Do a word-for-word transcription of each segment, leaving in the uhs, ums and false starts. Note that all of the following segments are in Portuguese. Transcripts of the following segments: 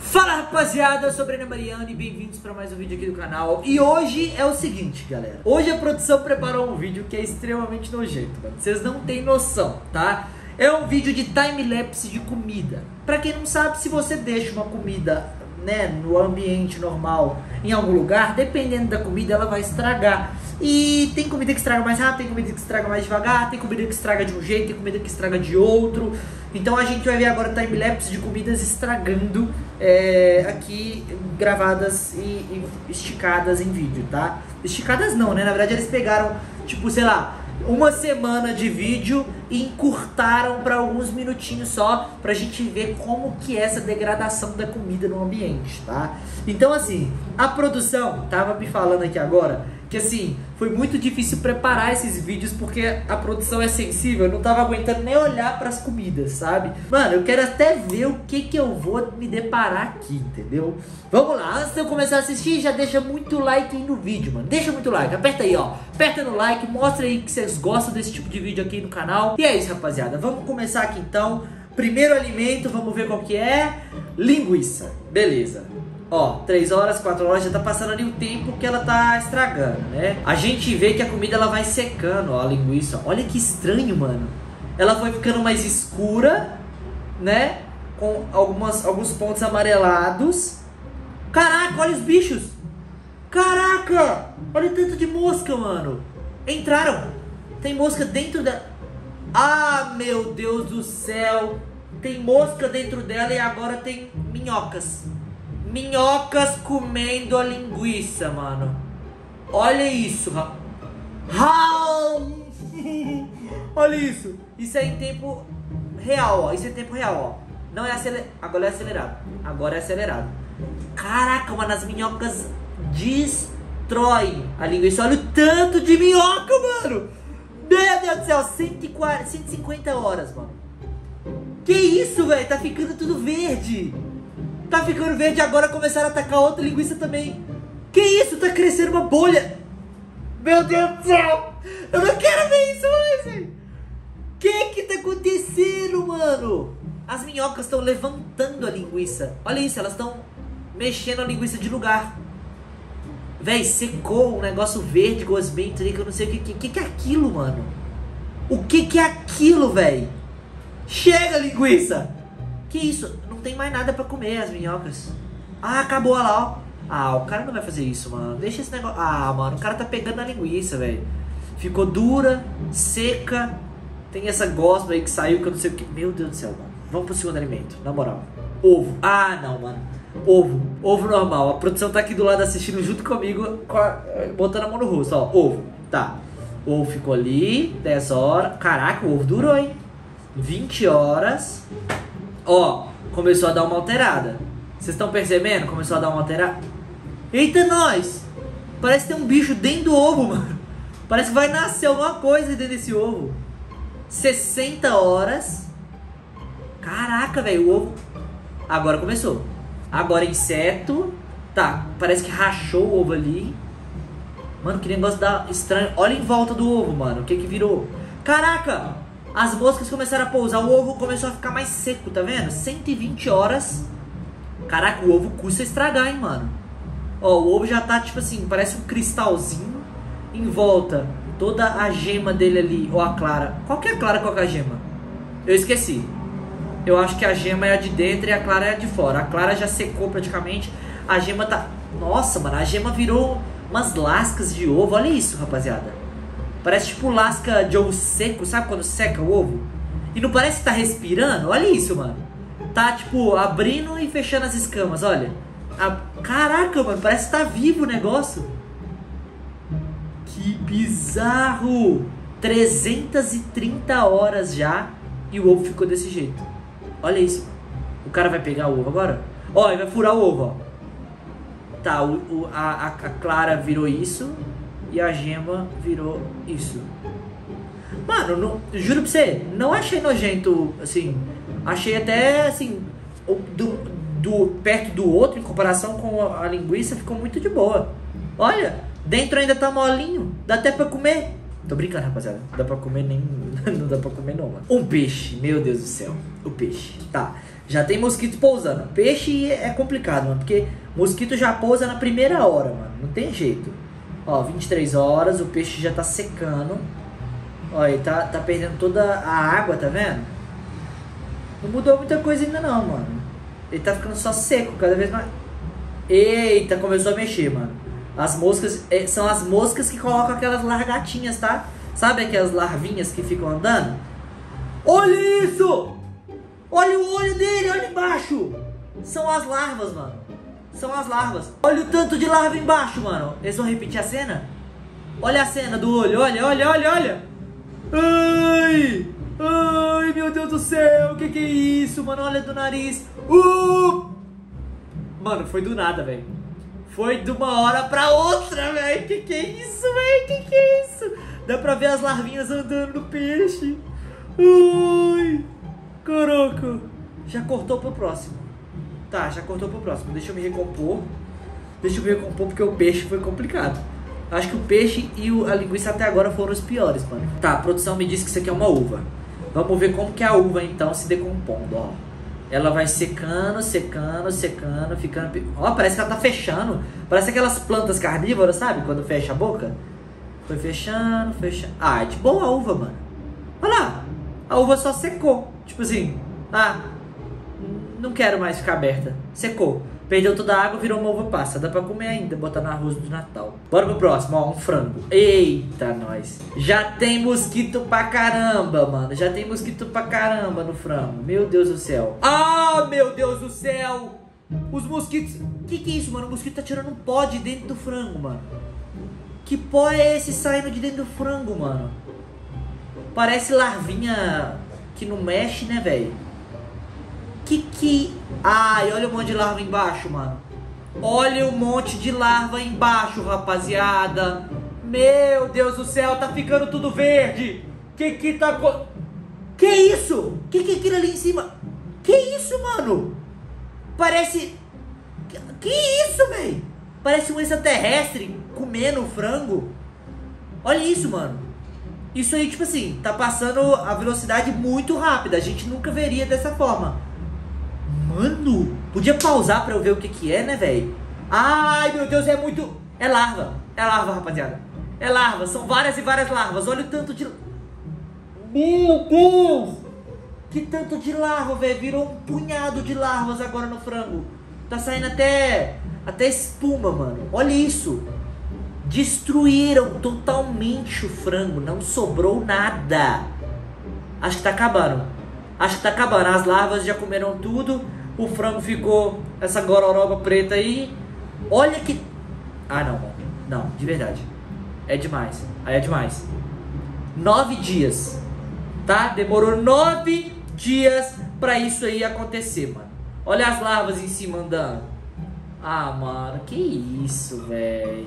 Fala rapaziada, eu sou o Breno Mariano e bem-vindos para mais um vídeo aqui do canal. E hoje é o seguinte, galera. Hoje a produção preparou um vídeo que é extremamente nojento, mano. Vocês não têm noção, tá? É um vídeo de time-lapse de comida. Pra quem não sabe, se você deixa uma comida, né, no ambiente normal, em algum lugar, dependendo da comida, ela vai estragar. E tem comida que estraga mais rápido, tem comida que estraga mais devagar, tem comida que estraga de um jeito, tem comida que estraga de outro. Então a gente vai ver agora time-lapse de comidas estragando é, aqui, gravadas e, e esticadas em vídeo, tá? Esticadas não, né? Na verdade eles pegaram, tipo, sei lá, uma semana de vídeo e encurtaram para alguns minutinhos só, pra gente ver como que é essa degradação da comida no ambiente, tá? Então assim, a produção tava me falando aqui agora que assim, foi muito difícil preparar esses vídeos porque a produção é sensível, eu não tava aguentando nem olhar pras comidas, sabe? Mano, eu quero até ver o que que eu vou me deparar aqui, entendeu? Vamos lá, antes de eu começar a assistir, já deixa muito like aí no vídeo, mano. Deixa muito like, aperta aí, ó. Aperta no like, mostra aí que vocês gostam desse tipo de vídeo aqui no canal. E é isso, rapaziada, vamos começar aqui então. Primeiro alimento, vamos ver qual que é. Linguiça, beleza. Ó, três horas, quatro horas, já tá passando ali o tempo que ela tá estragando, né? A gente vê que a comida ela vai secando, ó, a linguiça. Olha que estranho, mano. Ela foi ficando mais escura, né? Com algumas, alguns pontos amarelados. Caraca, olha os bichos. Caraca, olha o tanto de mosca, mano. Entraram. Tem mosca dentro da... Ah, meu Deus do céu. Tem mosca dentro dela e agora tem minhocas. Minhocas comendo a linguiça, mano. Olha isso, rapaz. Olha isso. Isso é em tempo real, ó. Isso é em tempo real, ó. Não é acelerado. Agora é acelerado. Agora é acelerado. Caraca, mano. As minhocas destroem a linguiça. Olha o tanto de minhoca, mano. Meu Deus do céu. cento e quarenta, cento e cinquenta horas, mano. Que isso, velho? Tá ficando tudo verde. Tá ficando verde, agora começaram a atacar outra linguiça também. Que isso? Tá crescendo uma bolha. Meu Deus do céu. Eu não quero ver isso mais, velho. Que que tá acontecendo, mano? As minhocas estão levantando a linguiça. Olha isso, elas estão mexendo a linguiça de lugar. Véi, secou um negócio verde, gosmento ali, que eu não sei o que, que, que é aquilo, mano. O que que é aquilo, véi? Chega, linguiça. Que isso? Não tem mais nada pra comer, as minhocas. Ah, acabou, olha lá, ó. Ah, o cara não vai fazer isso, mano. Deixa esse negócio... Ah, mano, o cara tá pegando a linguiça, velho. Ficou dura, seca. Tem essa gosma aí que saiu, que eu não sei o que... Meu Deus do céu, mano. Vamos pro segundo alimento, na moral. Ovo. Ah, não, mano. Ovo. Ovo normal. A produção tá aqui do lado assistindo junto comigo, com a... botando a mão no rosto, ó. Ovo. Tá. O ovo ficou ali, dez horas. Caraca, o ovo durou, hein? vinte horas. Ó, começou a dar uma alterada. Vocês estão percebendo? Começou a dar uma alterada. Eita, nós! Parece que tem um bicho dentro do ovo, mano. Parece que vai nascer alguma coisa dentro desse ovo. sessenta horas. Caraca, velho, o ovo... Agora começou. Agora inseto. Tá, parece que rachou o ovo ali. Mano, que negócio da... estranho. Olha em volta do ovo, mano. O que que virou? Caraca! As moscas começaram a pousar, o ovo começou a ficar mais seco, tá vendo? cento e vinte horas. Caraca, o ovo custa estragar, hein, mano. Ó, o ovo já tá, tipo assim, parece um cristalzinho. Em volta, toda a gema dele ali, ou a clara. Qual que é a clara, qual que é a gema? Eu esqueci. Eu acho que a gema é a de dentro e a clara é a de fora. A clara já secou praticamente. A gema tá... Nossa, mano, a gema virou umas lascas de ovo. Olha isso, rapaziada. Parece tipo lasca de ovo seco, sabe quando seca o ovo? E não parece que tá respirando? Olha isso, mano. Tá tipo abrindo e fechando as escamas, olha. A... Caraca, mano, parece que tá vivo o negócio. Que bizarro. trezentas e trinta horas já e o ovo ficou desse jeito. Olha isso. O cara vai pegar o ovo agora? Ó, ele vai furar o ovo, ó. Tá, o, o, a, a clara virou isso. E a gema virou isso. Mano, não, juro pra você, não achei nojento, assim. Achei até, assim, do, do, perto do outro, em comparação com a, a linguiça, ficou muito de boa. Olha, dentro ainda tá molinho. Dá até pra comer. Tô brincando, rapaziada. Não dá pra comer nem... Não dá pra comer não, mano. Um peixe, meu Deus do céu. O peixe, tá. Já tem mosquito pousando. Peixe é complicado, mano, porque mosquito já pousa na primeira hora, mano. Não tem jeito. Ó, vinte e três horas, o peixe já tá secando. Ó, ele tá, tá perdendo toda a água, tá vendo? Não mudou muita coisa ainda não, mano. Ele tá ficando só seco, cada vez mais... Eita, começou a mexer, mano. As moscas, são as moscas que colocam aquelas largatinhas, tá? Sabe aquelas larvinhas que ficam andando? Olha isso! Olha o olho dele, olha embaixo! São as larvas, mano. São as larvas. Olha o tanto de larva embaixo, mano. Eles vão repetir a cena? Olha a cena do olho, olha, olha, olha, olha. Ai! Ai, meu Deus do céu, o que que é isso, mano? Olha do nariz. Uh! Mano, foi do nada, velho. Foi de uma hora pra outra, velho. Que que é isso, velho? Que que é isso? Dá pra ver as larvinhas andando no peixe. Ai! Caraca! Já cortou pro próximo. Tá, já cortou pro próximo. Deixa eu me recompor. Deixa eu me recompor porque o peixe foi complicado. Acho que o peixe e a linguiça até agora foram os piores, mano. Tá, a produção me disse que isso aqui é uma uva. Vamos ver como que a uva, então, se decompondo, ó. Ela vai secando, secando, secando, ficando... Ó, parece que ela tá fechando. Parece aquelas plantas carnívoras, sabe? Quando fecha a boca. Foi fechando, fechando. Ah, é de boa a uva, mano. Olha lá. A uva só secou. Tipo assim, ah, não quero mais ficar aberta. Secou. Perdeu toda a água, virou uma uva passa. Dá pra comer ainda, botar no arroz do Natal. Bora pro próximo, ó, um frango. Eita, nós. Já tem mosquito pra caramba, mano. Já tem mosquito pra caramba no frango. Meu Deus do céu. Ah, meu Deus do céu. Os mosquitos... Que que é isso, mano? O mosquito tá tirando um pó de dentro do frango, mano. Que pó é esse saindo de dentro do frango, mano? Parece larvinha que não mexe, né, velho? Que que... Ai, olha o monte de larva embaixo, mano. Olha o monte de larva embaixo, rapaziada. Meu Deus do céu, tá ficando tudo verde. Que que tá... Que isso? Que que é aquilo ali em cima? Que isso, mano? Parece... Que isso, velho? Parece um extraterrestre comendo frango. Olha isso, mano. Isso aí, tipo assim, tá passando a velocidade muito rápida. A gente nunca veria dessa forma. Mano, podia pausar pra eu ver o que que é, né, velho? Ai, meu Deus, é muito... É larva. É larva, rapaziada. É larva. São várias e várias larvas. Olha o tanto de... Meu Deus! Que tanto de larva, velho. Virou um punhado de larvas agora no frango. Tá saindo até... Até espuma, mano. Olha isso. Destruíram totalmente o frango. Não sobrou nada. Acho que tá acabando. Acho que tá acabando. As larvas já comeram tudo. O frango ficou essa gororoba preta aí. Olha que... Ah, não, mano. Não, de verdade. É demais. Aí é demais. Nove dias. Tá? Demorou nove dias pra isso aí acontecer, mano. Olha as larvas em cima andando. Ah, mano. Que isso, velho.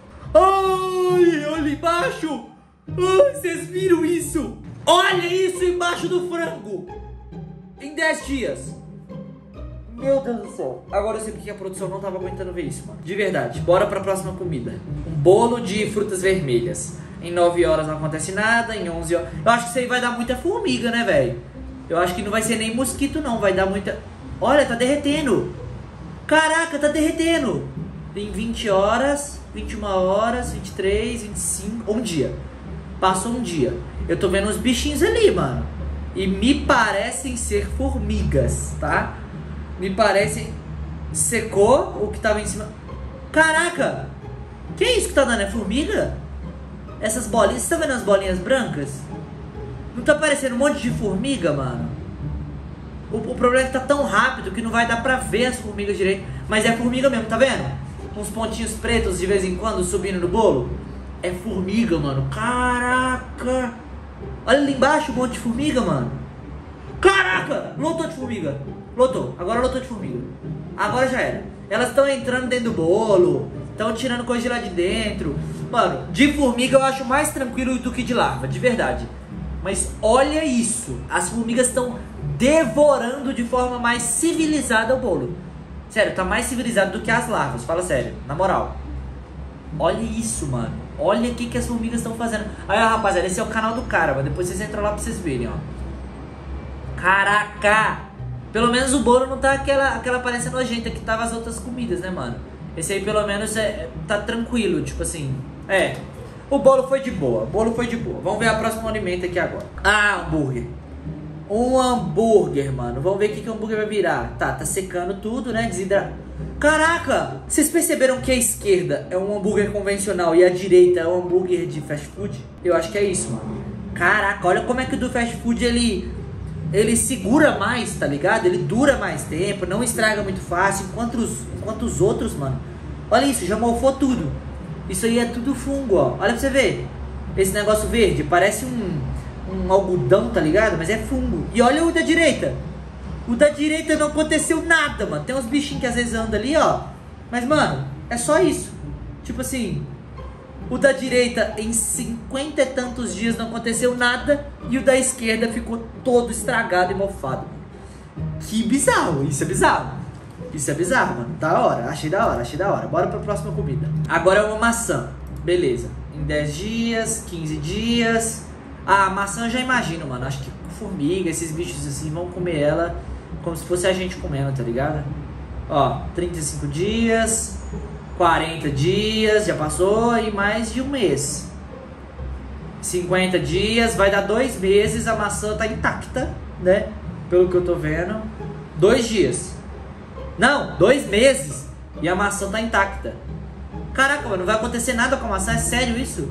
Ai, olha embaixo. Ai, vocês viram isso? Olha isso embaixo do frango. Em dez dias. Meu Deus do céu. Agora eu sei porque a produção não tava aguentando ver isso, mano. De verdade. Bora pra próxima comida. Um bolo de frutas vermelhas. Em nove horas não acontece nada. Em onze horas... Eu acho que isso aí vai dar muita formiga, né, velho? Eu acho que não vai ser nem mosquito, não. Vai dar muita... Olha, tá derretendo. Caraca, tá derretendo. Em vinte horas, vinte e uma horas, vinte e três, vinte e cinco... Um dia. Passou um dia. Eu tô vendo uns bichinhos ali, mano. E me parecem ser formigas, tá? Me parecem... Secou o que tava em cima... Caraca! Que é isso que tá dando? É formiga? Essas bolinhas... Você tá vendo as bolinhas brancas? Não tá parecendo um monte de formiga, mano? O, o problema é que tá tão rápido que não vai dar pra ver as formigas direito. Mas é formiga mesmo, tá vendo? Uns pontinhos pretos de vez em quando subindo no bolo. É formiga, mano. Caraca! Olha ali embaixo um monte de formiga, mano. Caraca! Lotou de formiga. Lotou. Agora lotou de formiga. Agora já era. Elas estão entrando dentro do bolo. Estão tirando coisa de lá de dentro. Mano, de formiga eu acho mais tranquilo do que de larva. De verdade. Mas olha isso. As formigas estão devorando de forma mais civilizada o bolo. Sério, tá mais civilizado do que as larvas. Fala sério. Na moral. Olha isso, mano. Olha o que, que as formigas estão fazendo. Aí, ó, rapaziada, esse é o canal do cara, mas depois vocês entram lá pra vocês verem, ó. Caraca! Pelo menos o bolo não tá aquela, aquela aparência nojenta que tava as outras comidas, né, mano? Esse aí pelo menos é, tá tranquilo, tipo assim. É, o bolo foi de boa, o bolo foi de boa. Vamos ver a próxima alimento aqui agora. Ah, hambúrguer. Um hambúrguer, mano. Vamos ver o que, que o hambúrguer vai virar. Tá, tá secando tudo, né? Desidra... Caraca! Vocês perceberam que a esquerda é um hambúrguer convencional e a direita é um hambúrguer de fast food? Eu acho que é isso, mano. Caraca, olha como é que o do fast food ele... Ele segura mais, tá ligado? Ele dura mais tempo, não estraga muito fácil. Enquanto os, enquanto os outros, mano... Olha isso, já mofou tudo. Isso aí é tudo fungo, ó. Olha pra você ver. Esse negócio verde, parece um... Um algodão, tá ligado? Mas é fungo. E olha o da direita. O da direita não aconteceu nada, mano. Tem uns bichinhos que às vezes andam ali, ó. Mas, mano, é só isso. Tipo assim... O da direita, em cinquenta e tantos dias não aconteceu nada. E o da esquerda ficou todo estragado e mofado. Que bizarro, isso é bizarro. Isso é bizarro, mano. Da hora, achei da hora, achei da hora. Bora pra próxima comida. Agora é uma maçã. Beleza. Em dez dias, quinze dias. Ah, a maçã eu já imagino, mano. Acho que formiga, esses bichos assim, vão comer ela como se fosse a gente comendo, tá ligado? Ó, trinta e cinco dias... quarenta dias, já passou, e mais de um mês. cinquenta dias, vai dar dois meses, a maçã tá intacta, né? Pelo que eu tô vendo. Dois dias. Não, dois meses. E a maçã tá intacta. Caraca, mano, não vai acontecer nada com a maçã, é sério isso?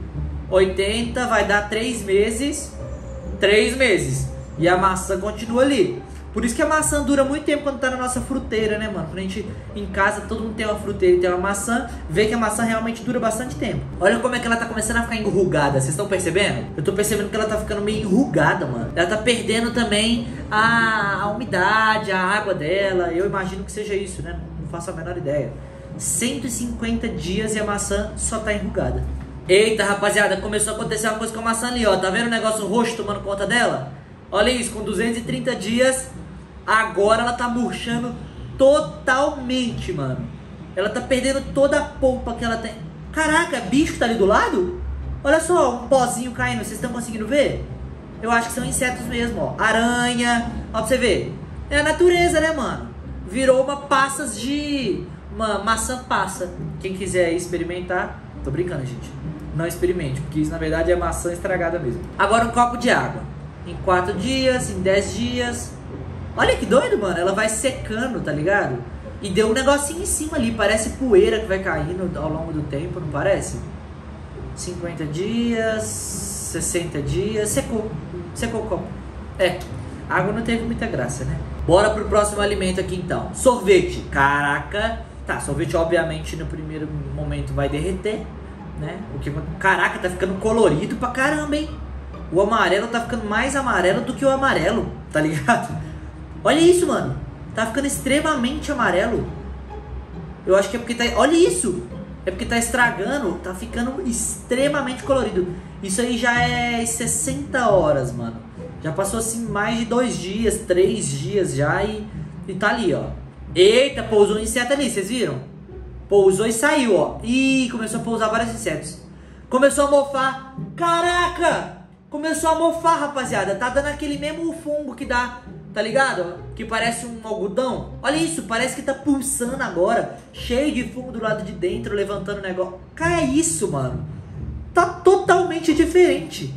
oitenta, vai dar três meses. três meses. E a maçã continua ali. Por isso que a maçã dura muito tempo quando tá na nossa fruteira, né, mano? Quando a gente, em casa, todo mundo tem uma fruteira e tem uma maçã, vê que a maçã realmente dura bastante tempo. Olha como é que ela tá começando a ficar enrugada, vocês estão percebendo? Eu tô percebendo que ela tá ficando meio enrugada, mano. Ela tá perdendo também a, a umidade, a água dela. Eu imagino que seja isso, né? Não faço a menor ideia. cento e cinquenta dias e a maçã só tá enrugada. Eita, rapaziada, começou a acontecer uma coisa com a maçã ali, ó. Tá vendo o negócio roxo tomando conta dela? Olha isso, com duzentos e trinta dias... Agora ela tá murchando totalmente, mano. Ela tá perdendo toda a polpa que ela tem. Caraca, bicho que tá ali do lado? Olha só, um pozinho caindo. Vocês estão conseguindo ver? Eu acho que são insetos mesmo, ó. Aranha. Ó, pra você ver. É a natureza, né, mano? Virou uma passas de... Uma maçã passa. Quem quiser experimentar... Tô brincando, gente. Não experimente, porque isso, na verdade, é maçã estragada mesmo. Agora um copo de água. Em quatro dias, em dez dias... Olha que doido, mano. Ela vai secando, tá ligado? E deu um negocinho em cima ali. Parece poeira que vai caindo ao longo do tempo, não parece? cinquenta dias, sessenta dias. Secou. Secou o copo. É, a água não teve muita graça, né? Bora pro próximo alimento aqui, então. Sorvete. Caraca. Tá, sorvete obviamente no primeiro momento vai derreter, né? O que... Caraca, tá ficando colorido pra caramba, hein? O amarelo tá ficando mais amarelo do que o amarelo, tá ligado? Olha isso, mano. Tá ficando extremamente amarelo. Eu acho que é porque tá... Olha isso. É porque tá estragando. Tá ficando extremamente colorido. Isso aí já é sessenta horas, mano. Já passou assim mais de dois dias, três dias já e, e tá ali, ó. Eita, pousou um inseto ali, vocês viram? Pousou e saiu, ó. Ih, começou a pousar vários insetos. Começou a mofar. Caraca! Começou a mofar, rapaziada. Tá dando aquele mesmo fungo que dá... Tá ligado? Que parece um algodão. Olha isso, parece que tá pulsando agora. Cheio de fungo do lado de dentro, levantando o negócio. Cara, é isso, mano. Tá totalmente diferente.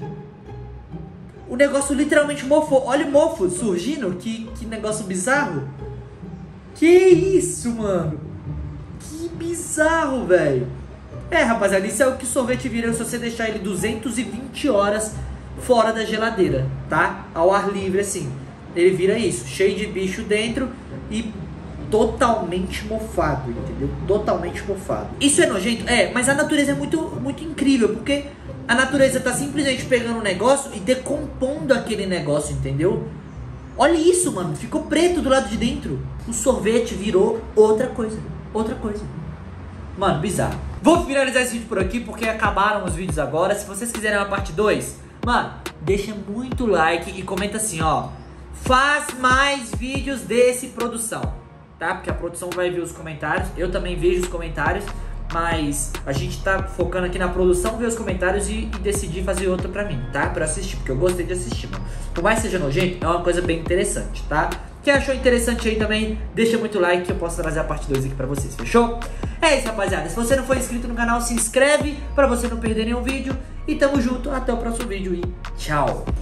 O negócio literalmente mofou. Olha o mofo surgindo. Que, que negócio bizarro. Que isso, mano. Que bizarro, velho. É, rapaziada, isso é o que o sorvete vira se você deixar ele duzentas e vinte horas fora da geladeira, tá? Ao ar livre, assim. Ele vira isso, cheio de bicho dentro e totalmente mofado, entendeu? Totalmente mofado. Isso é nojento? É, mas a natureza é muito, muito incrível, porque a natureza tá simplesmente pegando um negócio e decompondo aquele negócio, entendeu? Olha isso, mano, ficou preto do lado de dentro. O sorvete virou outra coisa, outra coisa. Mano, bizarro. Vou finalizar esse vídeo por aqui, porque acabaram os vídeos agora. Se vocês quiserem uma parte dois, mano, deixa muito like e comenta assim, ó. Faz mais vídeos desse produção, tá? Porque a produção vai ver os comentários. Eu também vejo os comentários. Mas a gente tá focando aqui na produção, ver os comentários e, e decidir fazer outro pra mim, tá? Pra assistir, porque eu gostei de assistir, mano. Por mais que seja nojento, é uma coisa bem interessante, tá? Quem achou interessante aí também, deixa muito like que eu posso trazer a parte dois aqui pra vocês, fechou? É isso, rapaziada. Se você não for inscrito no canal, se inscreve pra você não perder nenhum vídeo. E tamo junto, até o próximo vídeo e tchau!